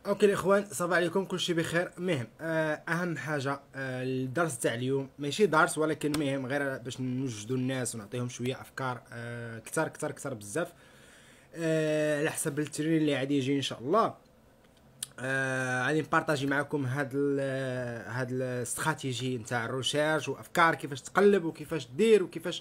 اوكي الاخوان، صباح عليكم، كل شيء بخير. مهم اهم حاجه الدرس تاع اليوم ماشي درس، ولكن مهم غير باش نوجدوا الناس ونعطيهم شويه افكار كتار كتار كتار بزاف على حسب الترين اللي غادي يجي ان شاء الله. غادي نبارطاجي معكم هاد الاستراتيجي نتاع الروشيرش وافكار كيفاش تقلب وكيفاش دير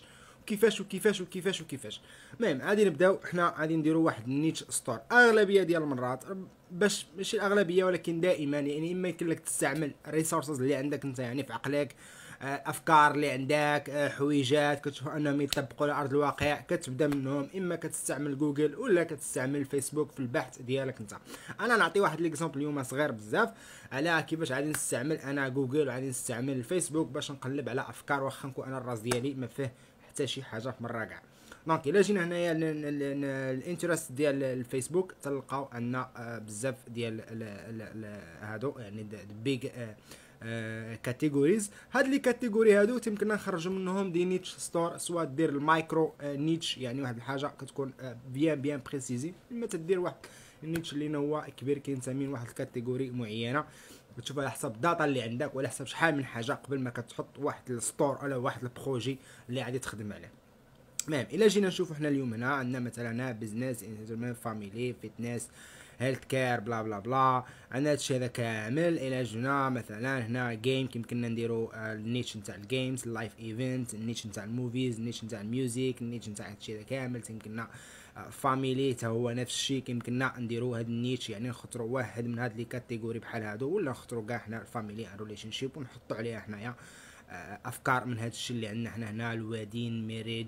وكيفاش. المهم غادي نبداو. حنا غادي نديرو واحد النيتش ستور. اغلبيه ديال المرات، باش ماشي الاغلبيه ولكن دائما، يعني اما يمكن لك تستعمل الريسورسز اللي عندك انت، يعني في عقلك، افكار اللي عندك، حويجات كتشوف انهم يطبقوا على ارض الواقع، كتبدا منهم. اما كتستعمل جوجل ولا كتستعمل فيسبوك في البحث ديالك انت. انا نعطي واحد ليكزامبل اليوم صغير بزاف على كيفاش غادي نستعمل انا جوجل وغادي نستعمل الفيسبوك باش نقلب على افكار، واخا نكون انا الراس ديالي ما فيه حتى شي حاجه في مره كاع. دونك الا جينا هنايا الانترست ديال الفيسبوك تلقاو عندنا بزاف ديال هادو، يعني بيج كاتيجوريز. هاد لي كاتيجوري هادو تيمكننا نخرجوا منهم دي نيتش ستور، سواء دير المايكرو نيتش، يعني واحد الحاجه كتكون بيان بريسيزي، اما تدير واحد النيتش اللي هو كبير كينتمي لواحد الكاتيجوري معينه، بتشوف على حسب الداتا اللي عندك وعلى حسب شحال من حاجه قبل ما كتحط واحد الستور ولا واحد البروجي اللي غادي تخدم عليه. المهم الا جينا نشوفوا حنا اليوم هنا عندنا مثلا بزنس، انترتينمنت، فاميلي، فيتنس، هيلث كير، بلا بلا بلا. عندنا هادشي هذا كامل. الى جينا مثلا هنا جيم، كيمكننا نديرو النيتش نتاع الجيمز، اللايف ايفنت، النيتش نتاع الموفيز، النيتش نتاع الميوزيك، النيتش نتاع هادشي هذا كامل. يمكننا فاميلي حتى هو نفس الشيء، كيمكننا نديرو هاد النيتش، يعني نختاروا واحد من هاد لي كاتيجوري بحال هادو، ولا نختاروا كاع حنا الفاميلي ريليشن شيب ونحطوا عليها حنايا افكار من هاد الشيء اللي عندنا حنا هنا: الوادين، ميريج،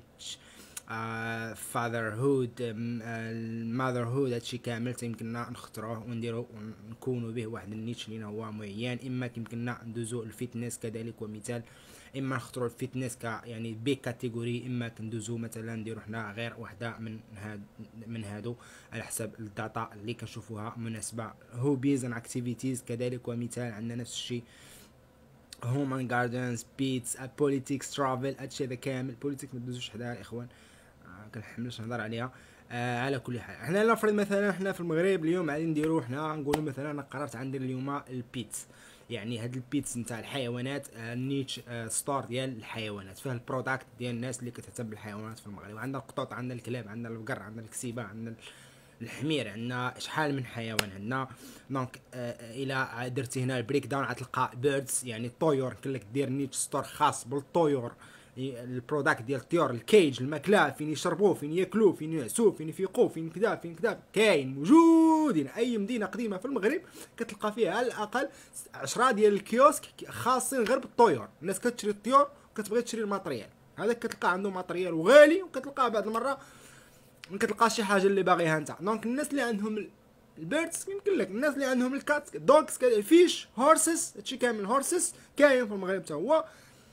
fatherhood، motherhood. هادشي كامل تيمكننا نختاروه ونديرو ونكونوا به واحد النيتش اللي هو معين. اما كيمكننا ندوزو الفيتنس كذلك ومثال، اما نختاروا الفيتنس ك يعني بي كاتيجوري، اما كندوزو مثلا نديرو حنا غير وحده من هادو على حسب الداتا اللي كنشوفوها مناسبه. هوبيز اند اكتيفيتيز كذلك ومثال، عندنا نفس الشيء. هوم اند جاردنز، بيتس، بوليتيكس، ترافل. هادشي هذا كامل. بوليتيك ما تدوزوش حداها الاخوان، كنحملش نهضر عليها. على كل حال، حنا نفرض مثلا حنا في المغرب اليوم غادي نديرو، حنا نقولوا مثلا انا قررت عندي اليوم البيتس، يعني هاد البيتس نتاع الحيوانات، نيتش ستور ديال الحيوانات، فيه البروداكت ديال الناس اللي كتهتم بالحيوانات في المغرب. عندنا القطط، عندنا الكلاب، عندنا البقر، عندنا الكسيبه، عندنا الحمير، عندنا شحال من حيوان عندنا. دونك الى درتي هنا البريك داون غتلقى بيردز، يعني الطيور. يمكن لك دير نيتش ستور خاص بالطيور، البروداكت ديال الطيور، الكيج، الماكله، فين يشربوه، فين ياكلوه، فين يعسوه، فين يفيقوه، فين كذا فين كذا. كاين موجودين. اي مدينه قديمه في المغرب كتلقى فيها على الاقل 10 ديال الكيوسك خاصين غير بالطيور. الناس كتشري الطيور وكتبغي تشري الماتريال هذاك، كتلقى عنده ماتريال وغالي، وكتلقاه بعض المره ما كتلقاش شي حاجه اللي باغيها انت. دونك الناس اللي عندهم البيردز، يمكن لك الناس اللي عندهم الكات، دوغز، فيش، هورسز، هادشي كامل. هورسز كاين في المغرب حتى هو.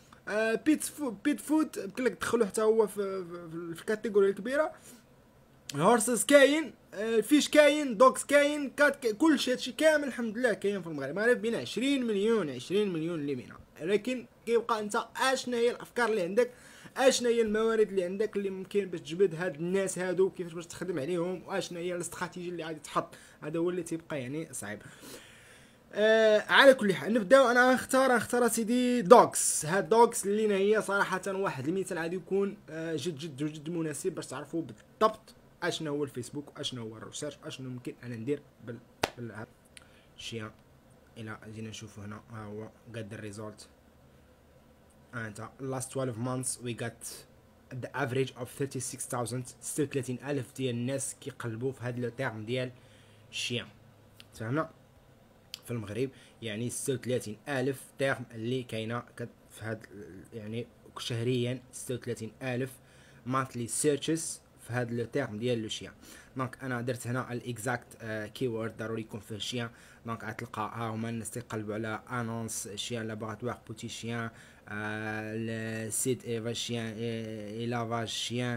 بيت فود يمكن لك تدخلو حتى هو في الكاتيجوري الكبيره. هورسز كاين، فيش كاين، دوغز كاين، كات كلشي هادشي كامل الحمد لله كاين في المغرب بين 20 مليون اللي بينا. لكن كيبقى انت اشنا هي الافكار اللي عندك، اشنا هي الموارد اللي عندك اللي ممكن باش تجبد هاد الناس هادو، كيفاش باش تخدم عليهم، واشنا هي الاستراتيجيه اللي غادي تحط. هذا هو اللي تيبقى يعني صعيب. على كل حال نبداو. انا نختار سيدي دوكس. هاد دوكس اللي هي صراحه واحد المثال غادي يكون جد مناسب باش تعرفوا بالضبط اشنو هو الفيسبوك واشنو هو الريسيرش واشنو ممكن انا ندير بالشيء. الى جينا نشوفوا هنا، ها هو قد الريزولت. انت last 12 months we got the average of 36,000. 36,000 ديال الناس كيقلبوا في هاد لو تيرم ديال الشيء. تفهمنا؟ في المغرب يعني 36 ألف تيرم اللي كاينه في هاد، يعني شهريا 36 ألف مانثلي سيرشز في هاد لو تيرم ديال لو شيان. دونك انا درت هنا الاكزاكت كيورد، ضروري يكون فيه شيان. دونك غتلقى ها هما الناس تيقلبوا على انونس شيان لابوراتوار بوتي شيان، سيت ايفا شيان، إلافاج شيان،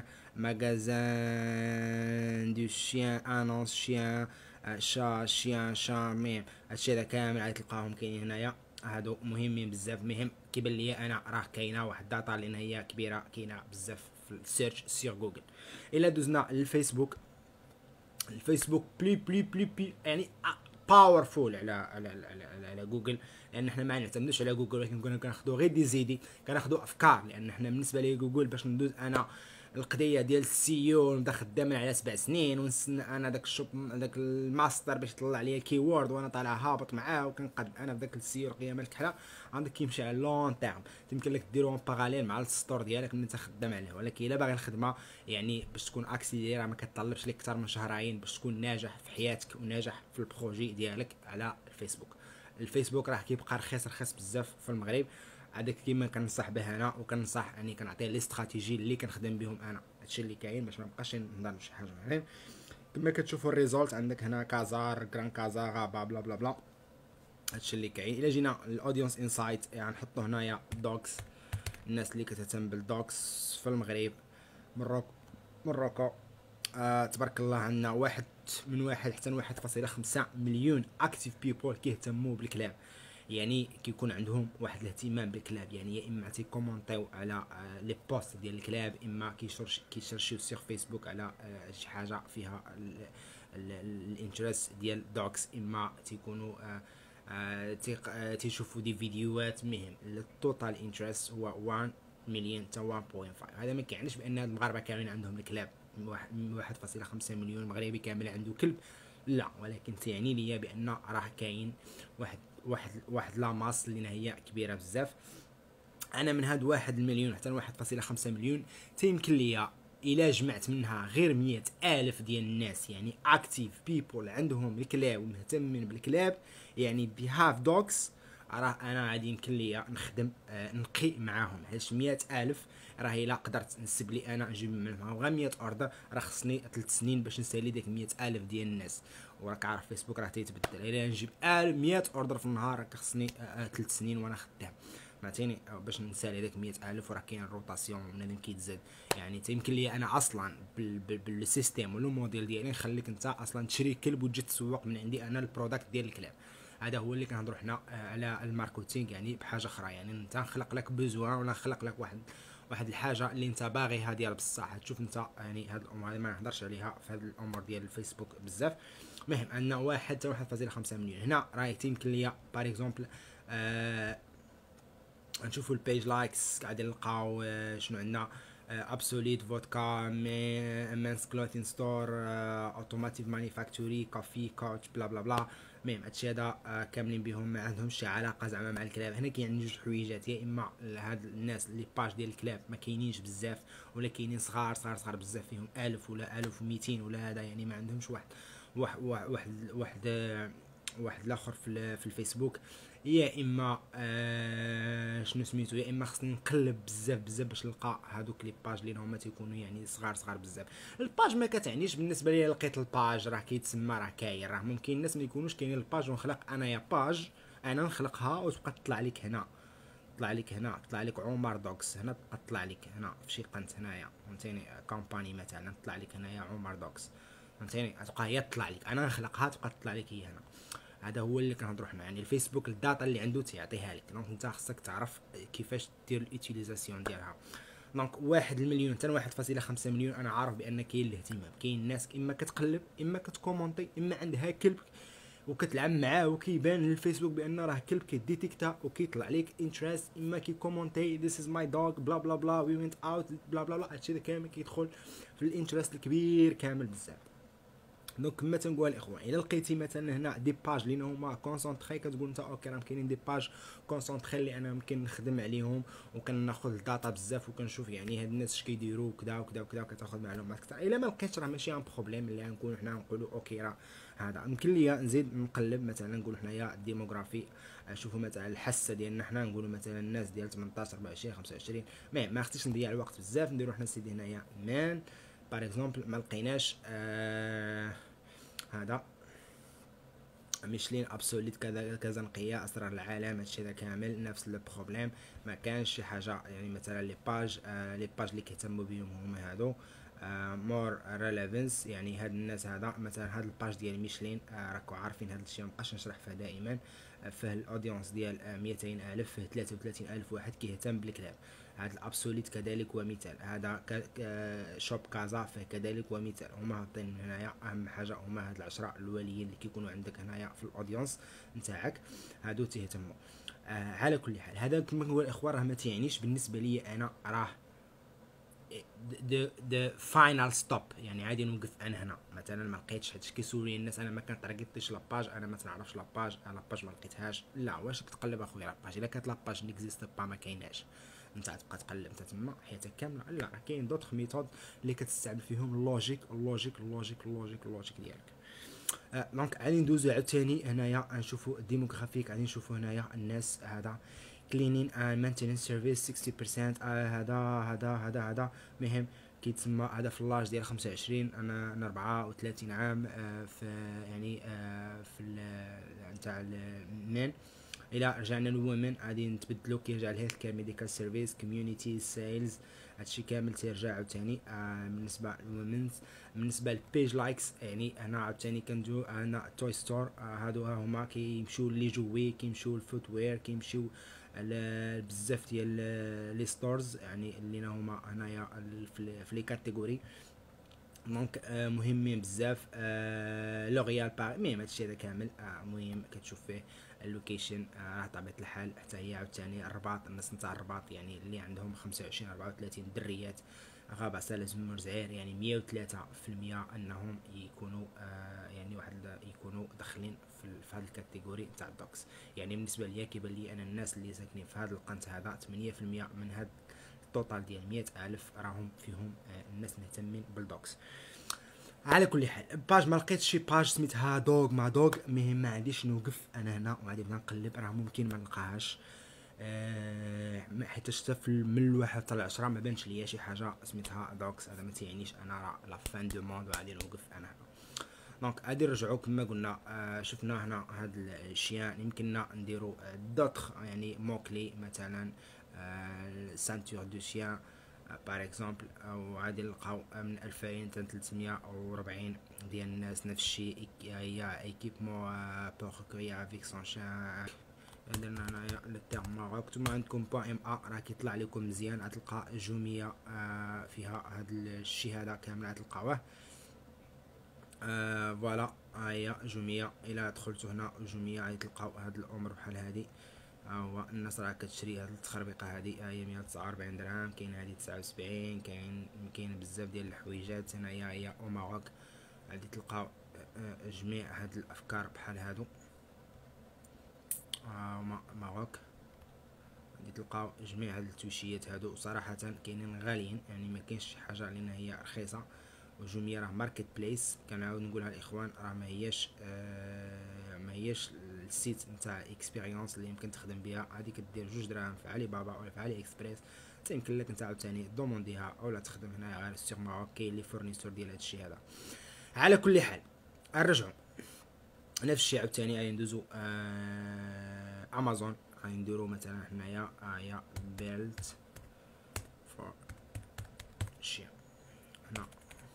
ماغازان دو شيان، انونس شيان، شا شيان شا ميم. هادشي هذا كامل غادي تلقاهم كاينين هنايا. هادو مهمين بزاف. مهم كيبان ليا انا راه كاينه واحد الداتا لان هي كبيره، كاينه بزاف في السيرش سيغ جوجل. الا دوزنا للفيسبوك، الفيسبوك بلي يعني باورفول على جوجل، لان حنا ما نعتمدوش على جوجل، ولكن كنا كناخذوا غير دي زيدي، كناخذوا افكار. لان حنا بالنسبه لي جوجل باش ندوز انا القضيه ديال السيو نبدا خدام على 7 سنين، ونستنى انا داك الشوب داك الماستر باش يطلع لي كيورد وانا طالع هابط معاه، وكنقد انا في داك السيو القيامه الكحله. عندك كيمشي على لون تيرم، يمكن لك ديرو اون باراليل مع الستور ديالك اللي انت خدام عليه. ولكن الا باغي الخدمه يعني باش تكون اكسيليرا ما كتطلبش لك اكثر من شهرين باش تكون ناجح في حياتك وناجح في البروجي ديالك على الفيسبوك. الفيسبوك راه كيبقى رخيص بزاف في المغرب. هذاك كيما كنصح به انا، وكنصح يعني كنعطيه لي استراتيجي اللي كنخدم بهم انا، هادشي اللي كاين باش ما نبقاش نهضر شي حاجه معين. كما كتشوفوا الريزولت عندك هنا كازار، جران كازار، غابه، بلا بلا بلا، هادشي اللي كاين. الا جينا الاودينس انسايت يعني نحطو هنايا دوكس، الناس اللي كتهتم بالدوكس في المغرب، مروكو. تبارك الله عندنا من واحد حتى 1.5 مليون اكتيف بيبول كيهتموا بالكلاب. يعني كيكون عندهم واحد الاهتمام بالكلاب، يعني يا اما تيكومونطيو على لي بوست ديال الكلاب، اما كيشرشيو سيغ فيسبوك على شي حاجه فيها الانترست ديال دوكس، اما تيكونوا تيشوفوا دي فيديوهات. مهم التوتال انترست هو 1 مليون حتى 1.5. هذا ما كيعنيش بان المغاربه كاملين عندهم الكلاب، 1.5 مليون مغربي كامل عنده كلب، لا، ولكن تعني ليا بان راه كاين واحد لا ماس اللي هي كبيره بزاف. انا من هاد 1 مليون حتى 1.5 مليون تيمكن ليا الا جمعت منها غير 100,000 ديال الناس، يعني اكتيف بيبول عندهم الكلاب ومهتمين بالكلاب، يعني بهاف دوكس، راه انا غادي يمكن ليا نخدم نقي معاهم. حيت 100,000 راه الا قدرت نسب لي انا نجيب منهم غير 100 اوردر، راه خصني 3 سنين باش نسالي ديك 100,000 ديال الناس. وراك عارف فيسبوك راه تيتبدل، الا نجيب 100 اوردر في النهار راه خصني 3 سنين وانا خدام، فهمتيني، باش نسالي داك 100,000. وراه كاين الروتاسيون بنادم كيتزاد. يعني تيمكن لي انا اصلا بالسيستيم ولا الموديل ديالي نخليك انت اصلا تشري كلب وتجي تسوق من عندي انا البروداكت ديال الكلاب. هذا هو اللي كنهضروا حنا على الماركتينغ، يعني بحاجه اخرى. يعني انت نخلق لك بوزوان ولا نخلق لك واحد الحاجه اللي انت باغيها ديال بصح. تشوف انت يعني هاد الامور هذه ما نهضرش عليها في هاد الامور ديال الفيسبوك بزاف. المهم عندنا 1.5 مليون هنا. راه يمكن ليا باغ اكزومبل نشوفوا البيج لايكس، قاعدين نلقاو شنو عندنا، ابسوليت فودكا، مانس كلوثين ستور، اوتوماتيف مانيفاكتوري، كافي كوتش، بلا بلا بلا. المهم هادشي هذا كاملين بهم ما عندهمش شي علاقه زعما مع الكلاب. هنا كاين جوج حويجات، يا اما هاد الناس اللي باج ديال الكلاب ما كاينينش بزاف، ولا كاينين صغار بزاف، فيهم 1000 ولا 1200 ولا هذا، يعني ما عندهمش واحد الاخر في الفيسبوك. يا اما شنو سميتو، يا اما خصني نقلب بزاف باش نلقى هادوك لي باج اللي هما تيكونوا يعني صغار بزاف. الباج ما كتعنيش بالنسبه لي، لقيت الباج راه كيتسمى راه كاين، راه ممكن الناس ما يكونوش كاينين الباج ونخلق انايا باج، انا نخلقها وتبقى تطلع لك هنا، تطلع لك عمر دوكس هنا، تبقى تطلع لك هنا في شي قنت هنايا، فهمتيني، كامباني مثلا تطلع لك هنايا عمر دوكس، فهمتيني، تبقى هي تطلع لك، انا نخلقها تبقى تطلع لك هي هنا. هذا هو اللي كنهضروا حنا، يعني الفيسبوك الداتا اللي عنده تيعطيها لك، دونك انت خصك تعرف كيفاش دير اليوتيليزاسيون ديالها. دونك 1 مليون حتى 1.5 مليون انا عارف بان كاين الاهتمام، كاين الناس اما كتقلب اما كتكومونتي اما عندها كلب وكتلعب معاه وكيبان للفيسبوك بان راه كلب كيديتيكتا وكيطلع لك انترست، اما كيكومونتي ذيس از ماي دوغ بلا بلا بلا وي وينت اوت بلا بلا بلا. هادشي كامل كيدخل في الانترست الكبير كامل بزاف. دونك كما تنقول الاخوان، الا لقيتي مثلا هنا دي باج اللي هما كونسونطري، كتقول انت اوكي راه كاينين دي باج كونسونطري اللي انا ممكن نخدم عليهم وكناخذ الداتا بزاف وكنشوف يعني هاد الناس اش كيديروا وكذا وكذا وكذا، وكتاخذ معلومات كثر. الا ما لقيتش راه ماشي ان بروبليم اللي غنكونوا حنا نقولوا اوكي راه هذا. يمكن ليا نزيد نقلب مثلا نقول حنايا الديموغرافي، نشوفوا مثلا الحسه ديالنا حنا، نقولوا مثلا الناس ديال 18 24 25. ما خصنيش نضيع الوقت بزاف، نديروا حنا سيدي هنايا مان باغ اكزومبل، ما لقيناش هذا ميشلين ابسوليت كذا نقيه اسرار العالم، هادشي هذا كامل نفس البروبليم، ما كانش شي حاجه. يعني مثلا لي باج اللي كيهتموا بهم هما هادو مور ريليفنس، يعني هاد الناس هذا مثلا هاد الباج ديال ميشلين راكو عارفين هاد الشيء مبقاش نشرح فيه دائما. فيه الاودينس ديال 200 الف، فيه 33 الف واحد كيهتم بالكلاب. هاد الابسوليت كذلك ومثال، هذا شوب كازا فيه كذلك ومثال. هما حاطين هنايا اهم حاجه هما هاد العشرة الاوليين اللي كيكونوا عندك هنايا في الاودينس نتاعك، هادو تيهتموا. على كل حال هذا كما نقول الاخوان راه ما تيعنيش بالنسبه لي انا راه the final stop، يعني عادي نوقف انا هنا مثلا ما لقيتش. حيت كيسولوني الناس انا ما كنطرقيطيش لاباج، انا ما تنعرفش لاباج، لاباج ما لقيتهاش. لا، واش كتقلب اخويا لاباج؟ الا كانت لاباج نيكزيست با ما كايناش، انت تبقى تقلب انت تما حياتك كامله؟ لا، راه كاين دوطخ ميثود اللي كتستعمل فيهم اللوجيك ديالك. دونك غادي ندوزو عاوتاني هنايا نشوفو الديموغرافيك. غادي نشوفو هنايا الناس هذا كلينين اند مينتيننس سيرفيس 60%. هذا مهم كيتسمى هذا في اللاج ديال 25. انا 34 عام. في يعني في نتاع المين. الى رجعنا للومن غادي نتبدلو، كيرجع الهيلث كير ميديكال سيرفيس كوميونيتي سيلز، هادشي كامل تيرجع عاوتاني. بالنسبه للومنز، بالنسبه للبيج لايكس يعني هنا عاوتاني كندو هنا توي ستور. هادو هما كيمشيو لي جوي، كيمشيو الفوت وير، كيمشيو على بزاف ديال لي ستورز يعني اللي هما هنايا في لي كاتيجوري. دونك مهمين بزاف. لوريال باغ المهم هادشي هذا كامل مهم كتشوف فيه اللوكيشن. راه طبيعة الحال حتى هي عاوتاني الرباط، الناس نتاع الرباط يعني اللي عندهم 25 34 دريات غابة سالز مرزعير، يعني 103% انهم يكونوا يعني واحد يكونوا داخلين في هذا الكاتيجوري تاع الدوكس. يعني بالنسبه ليا كيبان لي انا الناس اللي ساكنين في هذا القنت هذا 8% من هذا التوتال ديال 100,000 راهم فيهم الناس مهتمين بالدوكس. على كل حال باج ما لقيتش شي باج سميتها دوغ ما دوغ، مهم ما عنديش نوقف انا هنا وغادي نبدا نقلب، راه ممكن ما نلقاهاش. حيت شفت من الواحد حتى العشرة ما بانش ليا شي حاجه سميتها دوكس. هذا ما تيعنيش انا راه لا فان دو موند وغادي نوقف انا هنا. دونك غادي نرجعو كما قلنا. شفنا هنا هاد الشيان يمكننا نديرو دوطخ يعني موكلي مثلا سانتور دو شيان بار اكزومبل، او غادي نلقاو من 2000 حتى 340 ديال الناس نفس الشيء. هي ايكيبمون بور كويا افيك سون شان. درنا هنايا لو تيرم ماروك. نتوما عندكم بوان ام ا راه كيطلع لكم مزيان، غتلقى جوميه فيها هاد الشيء هذا كامل غتلقاوه. فوالا هي جوميه. الى دخلتو هنا جوميه غادي تلقاو هاد الامور بحال هادي. هو الناس راه كتشري هاد التخربيقه هادي. هي 149 درهم. كاين هادي 79. كاين بزاف ديال الحويجات. هنايا هي او ماروك غادي تلقاو جميع هاد الافكار بحال هادو. ماروك غادي تلقاو جميع هاد التوشيات هادو. صراحه كاينين غاليين، يعني ما كاينش شي حاجه لان هي رخيصه. وجوميا راه ماركت بليس، كنعاود نقولها الاخوان، راه ما هياش السيت نتاع اكسبيريونس اللي يمكن تخدم بها. هادي كدير 2 دراهم في علي بابا ولا في علي اكسبريس، يمكن لك انت عاوتاني دومونديها اولا تخدم هنايا غير سيغ ماروك. كاين لي فورنيسور ديال هادشي هذا. على كل حال نرجعو نفس الشيء عاوتاني. غادي ندوزو امازون. غادي نديرو مثلا هنايا هي بيلت فور شي هنا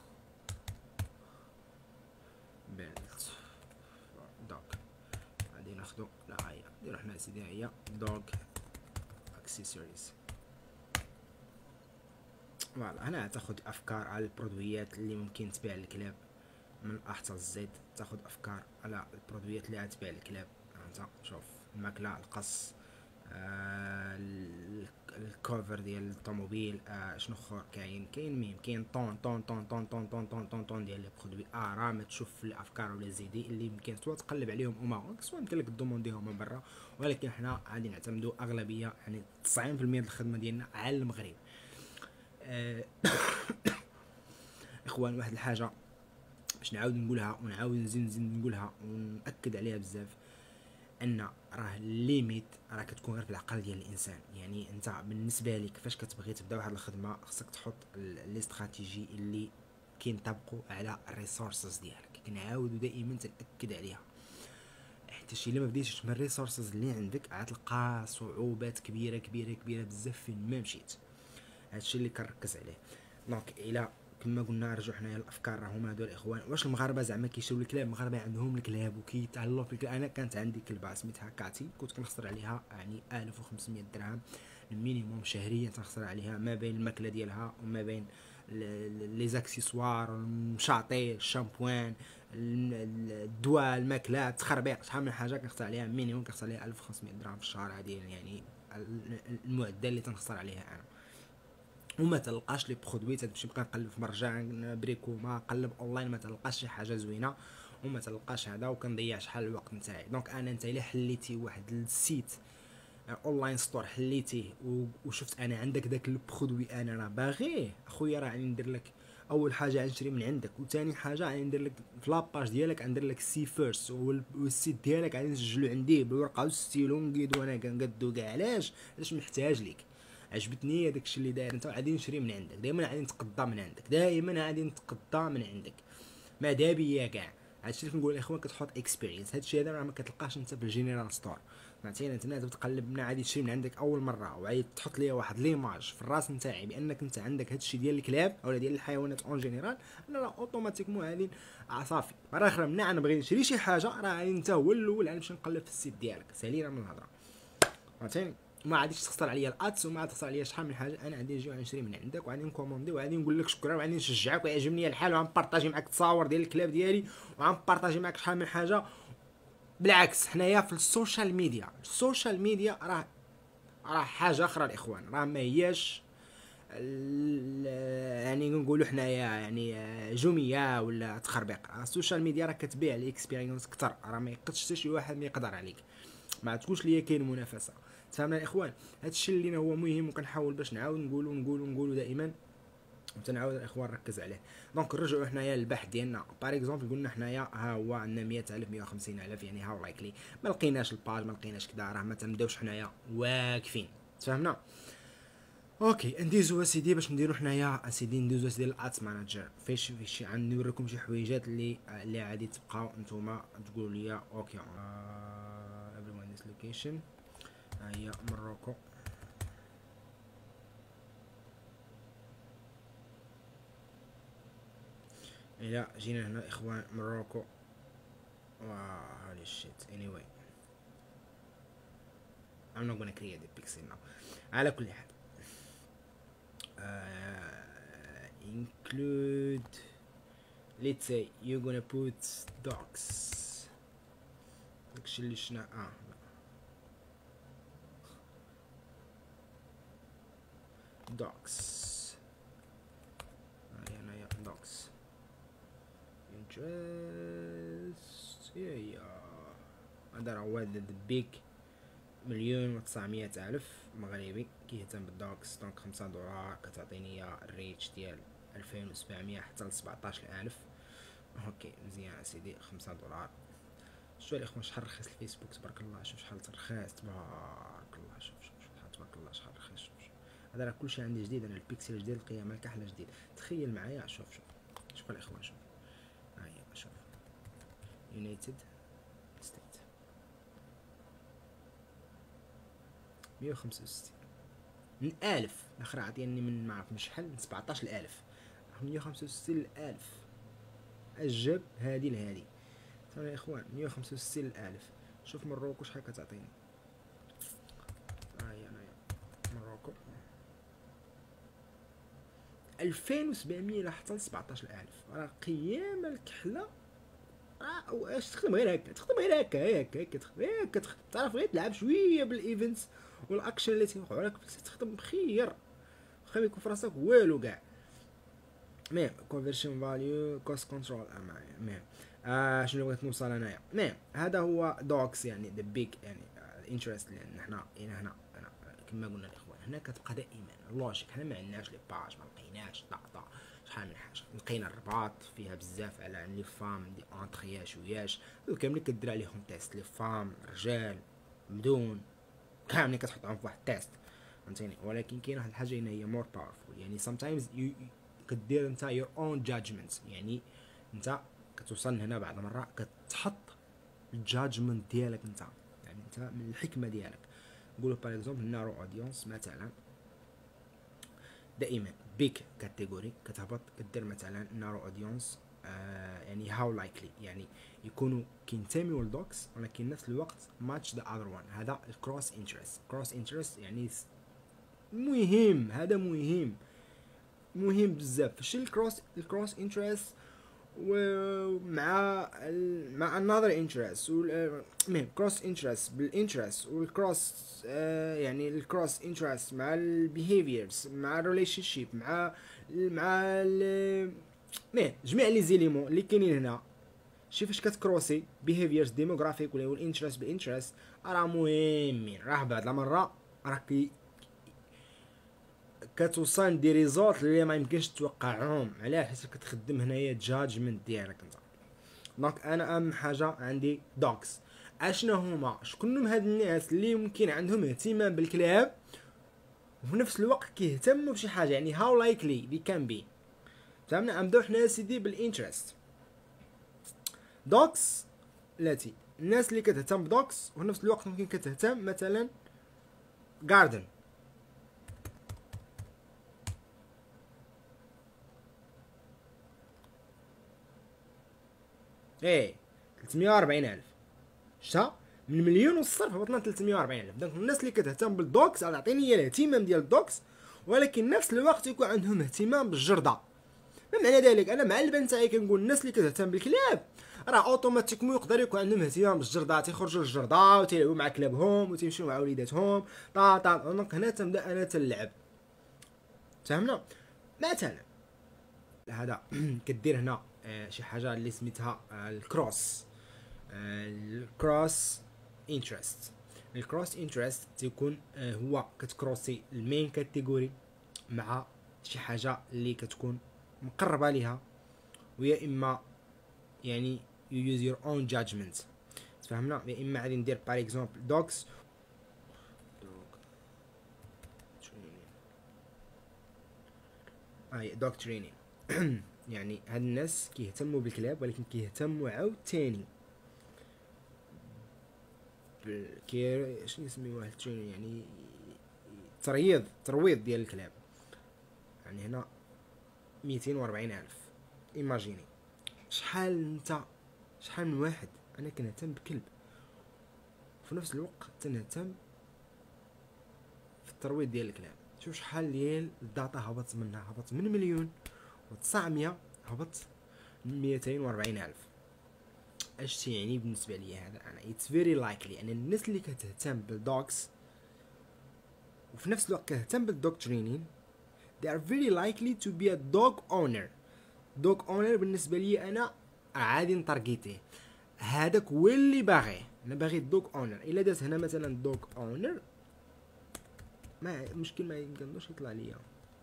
بيلت دوغ. غادي ناخدو لا هي نديرو حنا سيدي هي دوغ اكسسوارز. فوالا هنا تاخد افكار على البرودويات اللي ممكن تبيع للكلاب من احسن الزيت. تاخد افكار على البرودويات اللي غتبيع للكلاب. انت شوف الماكله، القص، الكوفر ديال الطوموبيل، شنو اخر كاين مهم كاين طون ديال لي برودوي. راه ما تشوف الافكار ولا زيدي اللي يمكن سوا تقلب عليهم او سواء يمكن لك دومونديهم من برا، ولكن حنا غادي نعتمدوا اغلبيه يعني 90% ديال الخدمه ديالنا على المغرب. اخوان واحد الحاجه باش نعاود نقولها ونعاود نزيد نقولها ونأكد عليها بزاف، ان راه الليميت راه كتكون غير في العقل ديال الانسان. يعني انت بالنسبه لك فاش كتبغي تبدا واحد الخدمه خصك تحط لي استراتيجي اللي كينطبقوا على الريسورسز ديالك. كنعاودو دائما تنأكد عليها، حتى شي الا ما بديتش من الريسورسز اللي عندك غتلقى صعوبات كبيره بزاف فين ما مشيت. هادشي اللي كنركز عليه. دونك الا كما قلنا نرجعوا حنايا الافكار راه هما هادو الاخوان. واش المغاربه زعما كيشريو الكلاب؟ المغاربه عندهم الكلاب وكيتعلقوا في الكلاب. انا كانت عندي كلبه سميتها كاتي، كنت كنخسر عليها يعني 1500 درهم المينيموم شهريا، تنخسر عليها ما بين الماكله ديالها وما بين لي زاكسيسوار، المشاطي، الشامبوان، الدواء، الماكلات، التخربيق، شحال من حاجه كنخسر عليها مينيموم، كنخسر عليها 1500 درهم في الشهر. هذه يعني المعدل اللي تنخسر عليها انا. وما تلقاش لي برودوي، تمشي بقى نقلب في مرجان بريكوما، قلب اونلاين ما تلقاش شي حاجه زوينه وما تلقاش هذا، وكنضيع شحال الوقت نتاعي. دونك انا انت الا حليتي واحد السيت اونلاين ستور حليتيه وشفت انا عندك داك البرودوي انا راه باغيه اخويا، راه غادي ندير لك اول حاجه غنشري من عندك، وثاني حاجه غادي ندير لك في لاباج ديالك غندير لك السي فيرست والسيت ديالك غادي نسجلو عندي بالورقه والستيلو ونقيد وانا كنقادو كاع. علاش محتاج ليك، عجبتني داكشي اللي داير انت، غادي نشري من عندك، دائما غادي نتقضى من عندك، دائما غادي نتقضى من عندك، ماذا بيا كاع. هادشي اللي كنقول الاخوان، كتحط اكسبيرينس. هادشي هذا ما كتلقاش انت في الجينيرال ستور. فهمتيني؟ انت تقلب من غادي تشري من عندك اول مره وغادي تحط ليا واحد ليماج في الراس نتاعي بانك انت عندك هادشي ديال الكلاب اولا ديال الحيوانات اون جينيرال، انا راه اوتوماتيكمون غادي صافي مره اخرى ملي نبغي نشري شي حاجه راه غادي انت هو الاول غادي نمشي نقلب في السيت ديالك. سالينا من الهضره، فهمتيني؟ ما غاديش تخسر عليا الاتس وما غادي تخسر عليا شحال من حاجه. انا غادي نجي نشري من عندك وغادي نكوموندي وغادي نقول لك شكرا وغادي نشجعك ويعجبني الحال وغنبارطاجي معاك التصاور ديال الكلاب ديالي وغنبارطاجي معاك شحال من حاجه. بالعكس حنايا في السوشيال ميديا، السوشيال ميديا راه حاجه اخرى الاخوان، راه ما هياش يعني نقولوا حنايا يعني جميه ولا تخربيق. السوشيال ميديا راه كتبيع الاكسبيرينس اكثر، راه ما يقدش حتى شي واحد ما يقدر عليك، ما تقولش ليا كاين منافسه. تفهمنا الاخوان؟ هادشي اللي هو مهم وكنحاول باش نعاود نقولوا دائما وتنعاود الاخوان نركز عليه. دونك نرجعوا حنايا للبحث ديالنا. باغ اكزومبل قلنا حنايا ها هو عندنا 100,000 150,000، يعني هاو لايكلي ما لقيناش الباج، ما لقيناش كذا، راه ما تنبداوش حنايا واقفين. تفهمنا؟ اوكي نديزو اسيدي باش نديرو حنايا اسيدي، ندوزو اسيدي للادس مانجر. فاش غنوريكم شي حويجات اللي غادي تبقاو نتوما تقولوا لي اوكي. قبل ما ندير لوكيشن ها هي مروكو. الى جينا هنا اخوان مروكو هولي شيت anyway I'm not gonna create a pixel now. على كل حال include let's say you're gonna put docs. داكشي اللي شنا docs هنايا docs interest هذا راه هو بيك 1,900,000 مغربي كيهتم بالدوكس. دونك $5 كتعطيني الريتش ديال 2700 حتى ل 17,000. اوكي مزيان اسيدي $5. شوف الاخوان شحال رخيص الفيسبوك تبارك الله، شوف شحال رخيص تبارك الله، شوف تبارك الله شحال رخيص. شوف هذا راه كلشي عندي جديد، انا البيكسل جديد، القيامه الكحله جديد. تخيل معايا شوف الاخوان شوف ها هي شوف يونايتد ستيت 165 من 1000 الاخر عطيني من ما عرف من شحال من 17,000 165,000 الجب هادي لهادي. تمام يا اخوان 165,000. شوف مروكو شحال كتعطيني، هاهي انايا مروكو 2700 حتى ل 17,000. راه قيامه الكحله. واش تخدم غير هكا ياك تعرف غير تلعب شويه بالايفنتس والاكشن اللي تيوقعوا لك، تخدم بخير واخا يكون فراسك والو كاع. مي كونفرشن فاليو كوست كنترول مي شنو بغيت نوصل انايا. مي هذا هو دوكس يعني ذا بيج يعني الانترست. لان حنا هنا كما قلنا الاخوان هنا كتبقى دائما اللوجيك. حنا ما عندناش لي باج، ما لقيناش طاطا شحال من حاجه. لقينا الرباط فيها بزاف على لي فام دي اونطرياش وياش كاملين كدير عليهم تيست، لي فام رجال بدون كاملين كتحطهم في واحد التيست، فهمتيني؟ ولكن كاين واحد الحاجه هنا هي مور باورفول. يعني sometimes كدير انت your own judgments. يعني انت كتوصل هنا بعض المرات كتحط الجادجمنت ديالك انت، يعني انت من الحكمه ديالك. نقولوا باغ اكزومبل نارو اودينس مثلا، دائما بيك كاتيجوري كتهبط كدير مثلا نارو اودينس، يعني هاو لايكلي يعني يكونوا كينتميو للدوكس ولكن نفس الوقت ماتش ذا اذر وان. هذا الكروس انترست. كروس انترست يعني مهم، هذا مهم بزاف. فاش الكروس انترست ومع مع another interest المهم كروس انترست بالانترست والكروس يعني الكروس انترست مع البيهيفيرز مع الريليشن شيب مع المهم جميع لي زيليمون اللي كاينين هنا. شي فاش كتكروسي بيهيفيرز ديموغرافيك ولا الانترست بالانترست راه مهمين، راه بعض المره راك كتوصل دي ريزولت اللي ما يمكنش توقعهم. علاش؟ حيت كتخدم هنايا جاجمنت ديالك انت. دونك انا اهم حاجه عندي دوكس. اشنا هما شكون هاد الناس اللي ممكن عندهم اهتمام بالكلاب وفي نفس الوقت كيهتموا بشي حاجه، يعني هاو لايكلي دي كان بي. فهمنا؟ نبداو حنا سيدي بالانترست. دوكس التي الناس اللي كتهتم بدوكس وفي نفس الوقت ممكن كتهتم مثلا جاردن. ايه 340,000 شتا من مليون والصرف هبطنا 340,000. دونك الناس اللي كتهتم بالدوكس تعطيني هي الاهتمام ديال الدوكس ولكن نفس الوقت يكون عندهم اهتمام بالجرده. ما معنى ذلك؟ انا مع البان تاعي كنقول الناس اللي كتهتم بالكلاب راه اوتوماتيكمون يقدر يكون عندهم اهتمام بالجرده، تيخرجوا للجرده وتيلعبوا مع كلابهم وتيمشيو مع وليداتهم طا. دونك هنا تنبدا انا تنلعب. فهمنا؟ مثلا هذا كدير هنا شي حاجه اللي سميتها الكروس. الكروس انترست. الكروس انترست تيكون هو كتكروسي المين كاتيجوري مع شي حاجه اللي كتكون مقربه ليها، ويا اما يعني you use your own judgment. تفهمنا؟ يا اما غادي ندير بار اكزومبل دوكس دوغ ترينين. يعني هاد الناس كيهتموا بالكلاب ولكن كيهتموا عاوتاني بالكير شنو يسميوه الترينين، يعني ترويض ديال الكلاب. يعني هنا 240,000. ايماجيني شحال من واحد انا كنهتم بكلب وفي نفس الوقت تنهتم في الترويض ديال الكلاب. شوف شحال ديال الداتا هبط منها، هبط من مليون و900 هبط 240,000. اش يعني بالنسبه لي هذا؟ انا اتس فيري لايكلي ان الناس اللي كتهتم بالدوغز وفي نفس الوقت كتهتم بالدوغ ترينين they are very likely to be a dog owner. دوغ اونر بالنسبه لي انا عادي نتارجيتيه، هذاك هو اللي باغيه. انا باغي الدوغ اونر. الا دازت هنا مثلا دوغ اونر ما مشكل، ما يمكنش يطلع ليا،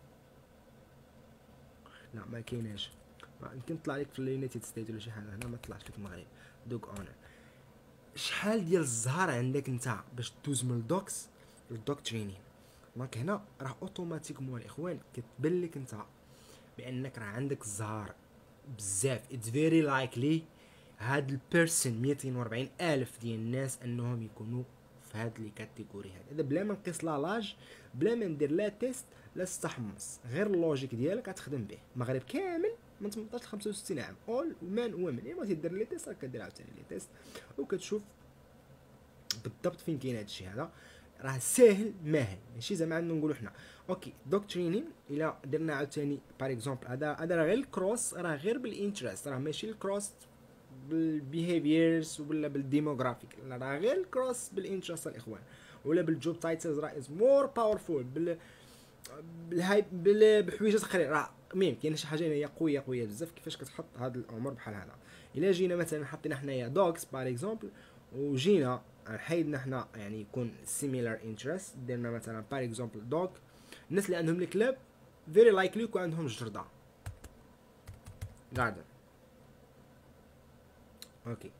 لا ما كايناش. يمكن يطلع لك في اليونايتد ستيت ولا شي حاجه، هنا ما طلعش لك المغرب دوغ اونر. شحال ديال الزهر عندك انت باش دوز من الدوكس للدوغ ترينين؟ دونك هنا راه اوتوماتيكمون الاخوان كتبان لك انت بانك راه عندك الزهر بزاف. اتس فيري لايكلي هاد البيرسون 240,000 ديال الناس انهم يكونوا في هاد لي كاتيجوري هذا بلا ما نقيس لاج، بلا ما ندير لا تيست لا استحمص، غير اللوجيك ديالك غتخدم به. المغرب كامل من 18 ل 65 عام اول مان وومن. الا بغيتي دير لي تيست راك كدير عاوتاني لي تيست وكتشوف بالضبط فين كاين هادشي هذا. راه ساهل ماهل، ماشي زعما عندنا نقولوا حنا اوكي دوك ترينين. الا درنا عاوتاني بار اكزومبل هذا راه غير الكروس، راه غير بالانترست، راه ماشي الكروس بالبيهيفيرز ولا بالديموغرافيك، راه غير الكروس بالانترست الاخوان. ولا بالجوب تايتلز راه از مور باورفول بالهاي بحويجات اخرين. راه المهم كاين شي حاجه هي قويه بزاف كيفاش كتحط هاد الامور بحال هذا. الا جينا مثلا حطينا حنايا دوغز بار اكزومبل وجينا حيدنا حنا يعني يكون سيميلار انترست، درنا مثلا بار اكزومبل دوغ. الناس اللي عندهم الكلاب فيري لايكلي يكون عندهم جرده جاردن. اوكي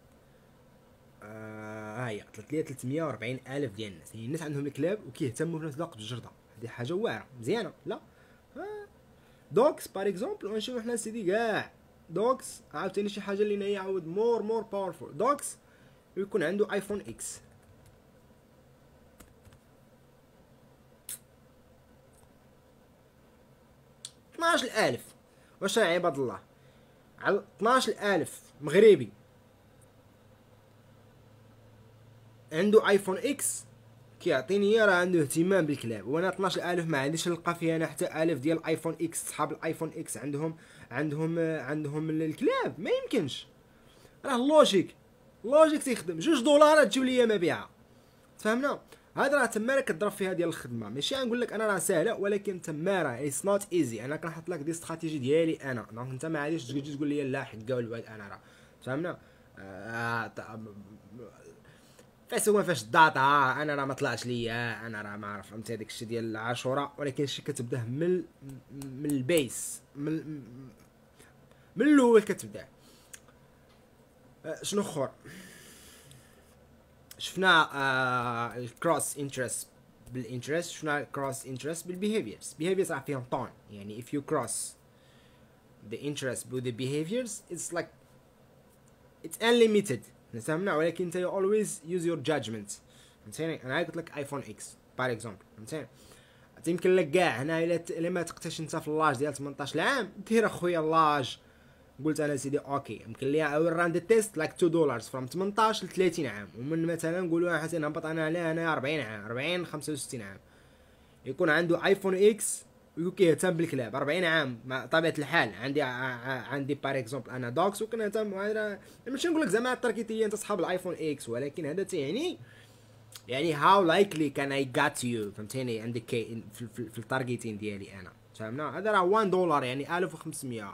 هاهي طلعت ليا 340,000 ديال الناس، يعني الناس عندهم الكلاب وكيهتموا في نفس الوقت بالجرده. هذه حاجه واعره مزيانه لا؟ دوكس بار اكزومبل ونشوفو حنا سيدي كاع دوكس عاوتاني شي حاجه اللي هي عاود مور باورفول. دوكس يكون عنده ايفون اكس، 12000. واش يا عباد الله؟ على 12000 مغربي عنده ايفون اكس كيعطيني راه عنده اهتمام بالكلاب، وانا 12000 ما عنديش نلقى فيها انا حتى 1000 ديال الايفون اكس. صحاب الايفون اكس عندهم الكلاب، ما يمكنش. راه لوجيك تيخدم. $2 تجيو ليا مبيعه، تفهمنا؟ هذا راه تما كضرب فيها ديال الخدمه. ماشي غنقول لك انا راه ساهله، ولكن تما راه اتس نوت ايزي. انا كنحط لك دي استراتيجي ديالي انا، دونك انت ما عادش تجي تقول لي لا حكا والواد. انا راه فهمنا. فاش الداتا انا راه ما طلعش ليا، انا راه ما عرف فهمت هذاك الشيء ديال العاشوراء. ولكن الشيء كتبداه من البيس، من الاول كتبداه. شنو اخر؟ شفنا الكروس انترست بالانترست، شفنا الكروس انترست بالبيهيفيرز. بيهيفيرز راه فيهم طون، يعني if you cross the interest with the behaviors it's unlimited، فهمنا؟ ولكن انت you always use your judgment، فهمتيني؟ انا قلت لك ايفون اكس بار اكزومبل، فهمتيني؟ يمكن لك كاع هنا الا ما تقتاش انت في اللاج ديال 18 عام، دير اخويا اللاج. قلت انا سيدي اوكي، يمكن ليا اول راند تيست لايك $2 فروم 18 ل 30 عام، ومن مثلا نقولوا حتى نهبط انا 40 عام، 40 65 عام، يكون عنده ايفون اكس وكيهتم بالكلاب. 40 عام طبيعه الحال عندي بار اكزومبل انا دوكس وكنهتم. ماشي نقول لك زعما التركيتيه انت صحاب الايفون اكس، ولكن هذا يعني هاو لايكلي كان اي جات يو، فهمتيني؟ عندك في التارجيتين ديالي انا، فهمنا؟ هذا راه $1 يعني 1500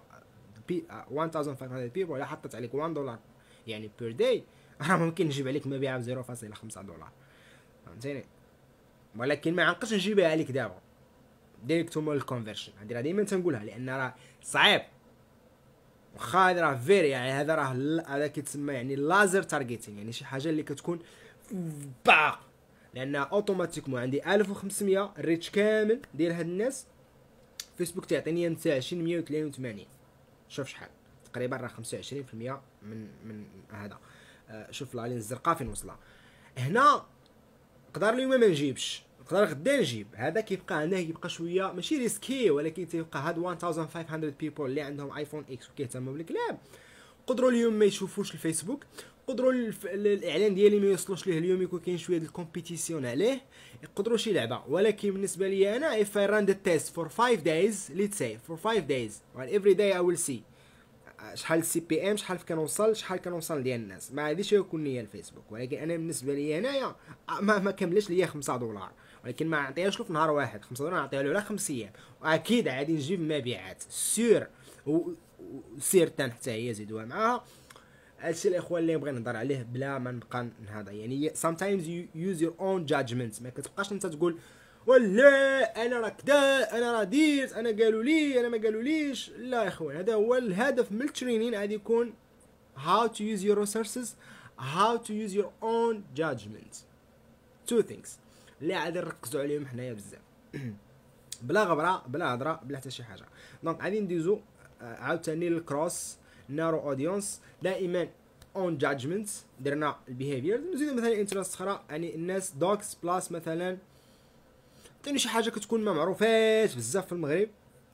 1500 بيبل. الا حطيت عليك $1 يعني بير داي، راه ممكن نجيب عليك مبيعه ب $0.5، فهمتيني؟ ولكن ما عنقدش نجيبها عليك دابا ديريكت مول الكونفرشن. هادي راه ديما تنقولها، لان راه صعيب. واخا هذا راه فيري، يعني هذا كيتسمى يعني لازر تارجيتين، يعني شي حاجه اللي كتكون با، لان اوتوماتيكمون عندي 1500 الريتش كامل ديال هاد الناس. فيسبوك تعطيني نتاع 182. شوف شحال تقريبا، راه 25% من هذا. شوف لا لين الزرقاء فين وصلها. هنا نقدر اليوم ما نجيبش، نقدر غدا نجيب. هذا كيبقى عندنا كيبقى شويه ماشي ريسكي، ولكن تيبقى هاد 1500 بيبل اللي عندهم ايفون اكس وكيهتموا بالكلاب. قدروا اليوم ما يشوفوش الفيسبوك، قدروا الاعلان ديالي ما يوصلوش ليه اليوم، يكون كاين شويه ديال الكومبيتيسيون عليه، يقدروا شي لعبه. ولكن بالنسبه لي انا if I run the test for 5 days let's say for 5 days well every day I will see شحال السي بي ام، شحال كنوصل ديال الناس. ما غاديش يكون ليا الفيسبوك، ولكن انا بالنسبه لي انايا ما كملش ليا $5، ولكن ما نعطيهاش له في نهار واحد. $5 نعطيها له على 5 ايام، واكيد غادي نجيب مبيعات سير وسيرتان حتى هي زيدوها معاها. هادشي الاخوان اللي نبغي نهضر عليه بلا ما نبقى هذا. يعني sometimes you use your own judgment. ما كتبقاش انت تقول ولا انا راه كدا، انا راه ديرت، انا قالوا لي، انا ما قالوا ليش. لا يا اخوان، هذا هو الهدف من الترينين. غادي يكون how to use your resources, how to use your own judgment. two things اللي غادي نركزوا عليهم حنايا بزاف بلا غبره بلا هضره بلا حتى شي حاجه. دونك غادي ندوزو عاوتاني للكروس نارو اودينس. دائما اون جادجمنت درنا البيهيفير. نزيدو مثلا انترست اخرى، يعني الناس دوكس بلاس مثلا. عطيني شي حاجه كتكون ما معروفاش بزاف في المغرب.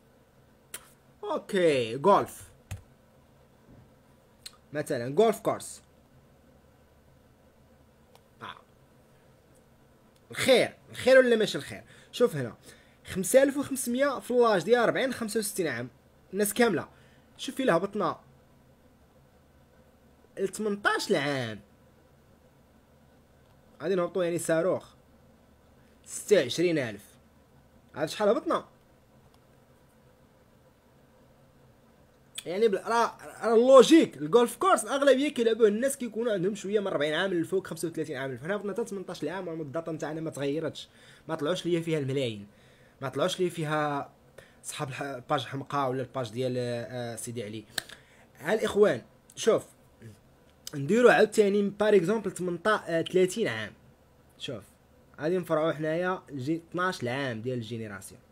اوكي غولف مثلا، غولف كورس. الخير ولا ماشي الخير؟ شوف هنا 5500 في اللاج ديال 40 65 عام، الناس كامله. شوف الا هبطنا ل 18 عام غادي نهبطو يعني صاروخ 26000. عاد شحال هبطنا؟ يعني راه اللوجيك الجولف كورس الاغلبيه كيلعبوه الناس كيكونوا عندهم شويه من 40 عام للفوق، 35 عام. حنا هبطنا حتى 18 عام والداتا نتاعنا ما تغيرتش، ما طلعوش ليا فيها الملايين، ما طلعوش ليا فيها صحاب الباج حمقى ولا الباج ديال سيدي علي. ها الاخوان شوف نديرو عاوتاني بار اكزومبل 30 عام. شوف غادي نفرعوا حنايا 12 عام ديال الجينيراسيون،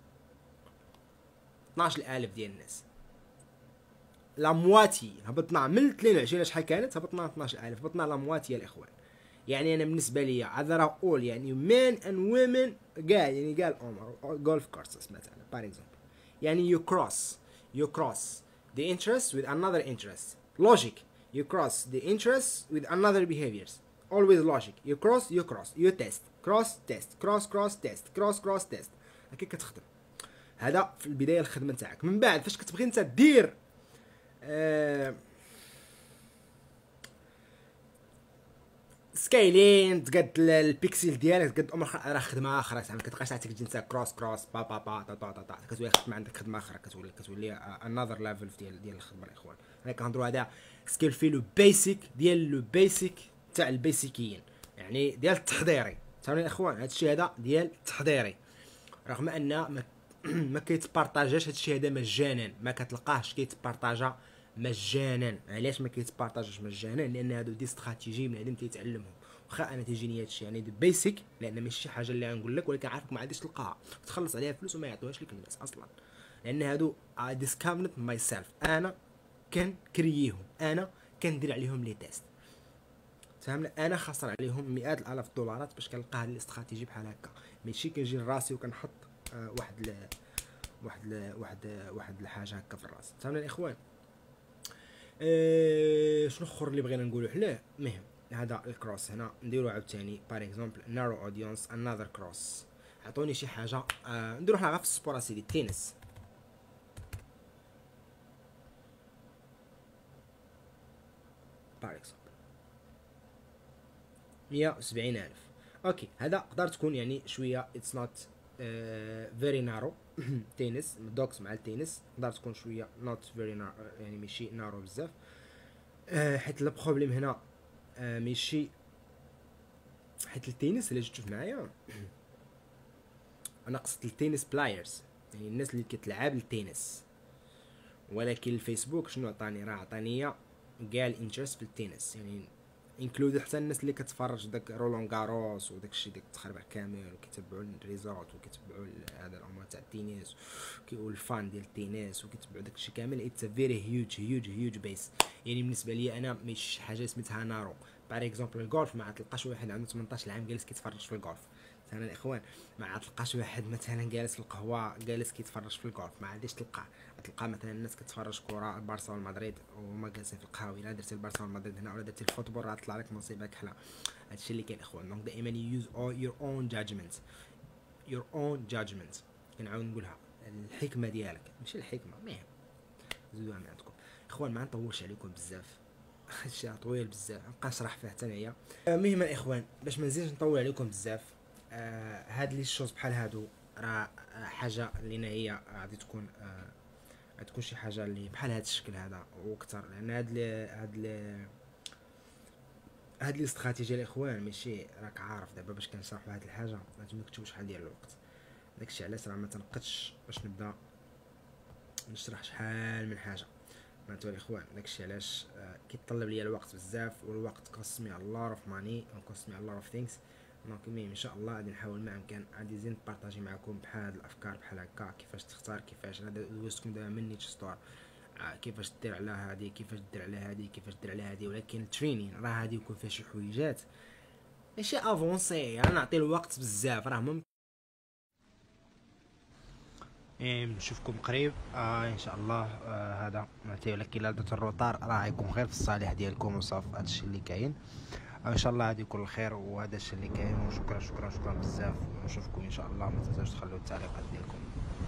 12000 ديال الناس. لا مواتي هبطنا من 22 شحال كانت، هبطنا 12000، هبطنا لا مواتي يا الاخوان. يعني انا بالنسبه لي هذا راه اول يعني مان ان وومن كاع، يعني كاع الامور جولف كورسز مثلا بار اكزومبل. يعني you cross the interest with another interest. Logic. You cross the interest with another behaviors. Always logic. You cross you test cross test cross test cross test. هكا كتخدم. هذا في البدايه الخدمه نتاعك. من بعد فاش كتبغي انت دير سكايلين تقد البيكسل ديالك تقد امور راه خدمه اخرى زعما كتبقاش تعطيك انت كروس با با با تا تا تا كتولي خدمه عندك خدمه اخرى كتولي انذر ليفل ديال الخدمه الاخوان. انا كنهضروا هذا سكيل في لو بيسيك ديال لو بيسيك تاع البيسيكيين يعني ديال التحضيري. فهمتوني الاخوان هذا الشيء هذا ديال التحضيري رغم ان ما كيتبارطاجاش هذا الشيء هذا مجانا ما كتلقاهش كيتبارطاجا مجانا. علاش ما كيتبارطاجش مجانا؟ لان هادو دي استراتيجي بنادم تيتعلمهم. واخا انا تيجيني هادشي يعني دي بيسيك لان ماشي شي حاجه اللي غنقول لك ولكن عارفك ما غاديش تلقاها تخلص عليها فلوس وما يعطوهاش لك الناس اصلا لان هادو ديسكامنت ماي سيلف. انا كنكرييهم انا كندير عليهم لي تيست فهمنا. انا خسر عليهم مئات الالاف الدولارات باش كنلقى هاد الاستراتيجي بحال هكا. ماشي كنجي لراسي وكنحط واحد الحاجه هكا في الراس. فهمنا الاخوان. شنو اخر اللي بغينا نقولوا عليه؟ المهم هذا الكروس هنا نديرو عاوتاني بار اكزومبل نارو اودينس انذر كروس. عطوني شي حاجه نديرو حنا غير في السبور اسيدي التنس بار اكزومبل 170,000. اوكي هذا تقدر تكون يعني شويه اتس نوت فيري نارو. تنس دوكس مع التنس تقدر تكون شويه نوت فيري نارو يعني ماشي نارو بزاف حيت البروبليم هنا ماشي حيت التنس اللي تشوف معايا انا قصدت التنس بلايرز يعني الناس اللي كتلعب التنس. ولكن الفيسبوك شنو عطاني؟ راه عطاني كاع الانترست في التنس يعني انكلود حتى الناس اللي كتفرج داك رولون غاروس وداك الشيء داك التخربع كامل وكيتبعوا الريزورت وكيتبعوا هذا الامور تاع التنس والفان ديال التنس وكيتبعوا داك الشيء كامل. اتس فيري هيوج بيس يعني بالنسبه لي انا ماشي حاجه سميتها نارو. بار اكزومبل الجولف ما تلقاش واحد عنده 18 عام جالس كيتفرج في الجولف. انا الاخوان ما تلقاش واحد مثلا جالس في القهوه جالس كيتفرج في الجولف ما عادش تلقى مثلا الناس كتفرج كره البارسا والمدريد وما جالسين في القهاوي. الا درتي البارسا والمدريد هنا ولا درتي الفوتبول راه طلع لك مصيبه كحله. هادشي اللي كاين اخوان. دونك دائما يوز يور اون جادجمنت كنعاود نقولها الحكمه ديالك ماشي الحكمه. المهم زيدوها من عندكم اخوان ما نطولش عليكم بزاف هادشي طويل بزاف نبقى نشرح فيه حتى انايا. المهم الاخوان باش ما نزيدش نطول عليكم بزاف هاد لي شوز بحال هادو راه حاجه اللي هي غادي تكون تكون شي حاجه اللي بحال هاد الشكل هذا واكثر لان هاد لي استراتيجيه الاخوان ماشي راك عارف دابا باش كنشرحوا هاد الحاجه لازم نكتبوا شحال ديال الوقت. داكشي علاش راه ما تنقدش باش نبدا نشرح شحال من حاجه فهمتوا الاخوان. داكشي علاش كيتطلب ليا الوقت بزاف والوقت costs me a lot of money and costs me a lot of things. دونك المهم ان شاء الله غادي نحاول ما امكن غادي نزيد نبارطاجي معكم بحال هاد الافكار بحال هكا كيفاش تختار كيفاش انا دوزتكم دابا من نيتش ستور كيفاش دير على هادي كيفاش دير على هادي كيفاش دير على هادي. ولكن الترينين راه غادي يكون فيها شي حويجات ماشي افونسي انا نعطي الوقت بزاف راه ممكن. نشوفكم قريب ان شاء الله. هذا ولكن لا درت الروطار راه غيكون خير في الصالح ديالكم وصافي هادشي اللي كاين ان شاء الله غادي يكون الخير وهذا الشيء اللي كاين. وشكرا بزاف ونشوفكم ان شاء الله. ما تنساوش تخليو التعليقات ديالكم.